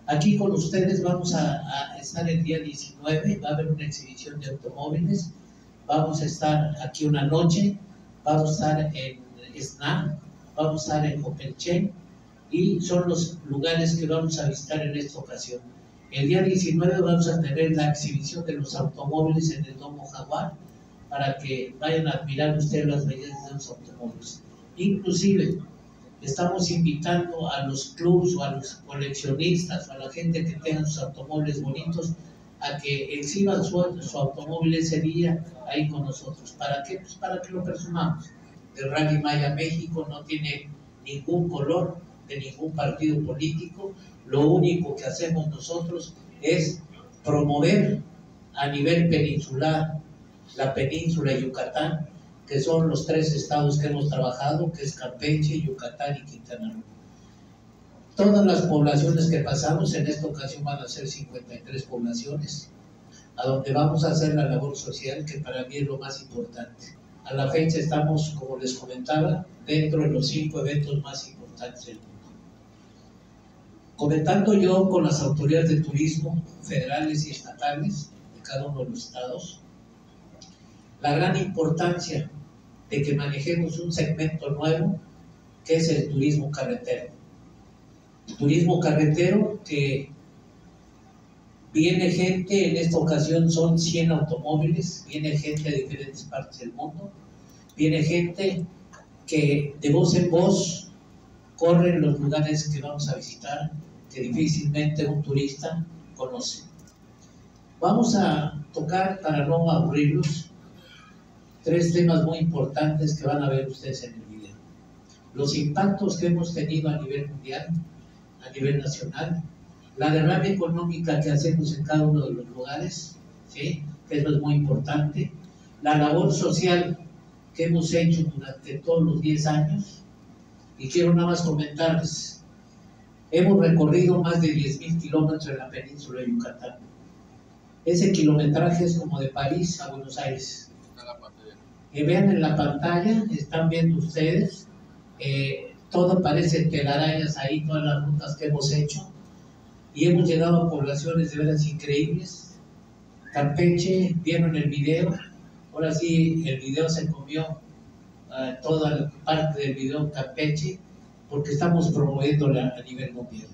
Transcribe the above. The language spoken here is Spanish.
Aquí con ustedes vamos a estar el día 19, va a haber una exhibición de automóviles, vamos a estar aquí una noche, vamos a estar en SNAP, vamos a estar en Copelchen y son los lugares que vamos a visitar en esta ocasión. El día 19 vamos a tener la exhibición de los automóviles en el Domo Jaguar para que vayan a admirar ustedes las bellezas de los automóviles. Inclusive estamos invitando a los clubs o a los coleccionistas o a la gente que tenga sus automóviles bonitos a que exhiban su automóvil ese día ahí con nosotros. ¿Para qué? Pues para que lo presumamos. El Rally Maya México no tiene ningún color de ningún partido político. Lo único que hacemos nosotros es promover a nivel peninsular la península de Yucatán, que son los 3 estados que hemos trabajado, que es Campeche, Yucatán y Quintana Roo. Todas las poblaciones que pasamos, en esta ocasión van a ser 53 poblaciones, a donde vamos a hacer la labor social, que para mí es lo más importante. A la fecha estamos, como les comentaba, dentro de los 5 eventos más importantes del mundo. Comentando yo con las autoridades de turismo federales y estatales de cada uno de los estados, la gran importancia de que manejemos un segmento nuevo que es el turismo carretero. El turismo carretero que viene gente, en esta ocasión son 100 automóviles, viene gente de diferentes partes del mundo, viene gente que de voz en voz corre en los lugares que vamos a visitar, que difícilmente un turista conoce. Vamos a tocar, para no aburrirlos, 3 temas muy importantes que van a ver ustedes en el video. Los impactos que hemos tenido a nivel mundial, a nivel nacional, la derrama económica que hacemos en cada uno de los lugares, ¿sí? Que eso es muy importante, la labor social que hemos hecho durante todos los 10 años, y quiero nada más comentarles, hemos recorrido más de 10,000 kilómetros en la península de Yucatán. Ese kilometraje es como de París a Buenos Aires. Que vean en la pantalla, están viendo ustedes, todo parece telarañas ahí, todas las rutas que hemos hecho, y hemos llegado a poblaciones de veras increíbles. Campeche, vieron el video, ahora sí el video se comió toda la parte del video Campeche, porque estamos promoviéndola a nivel mundial.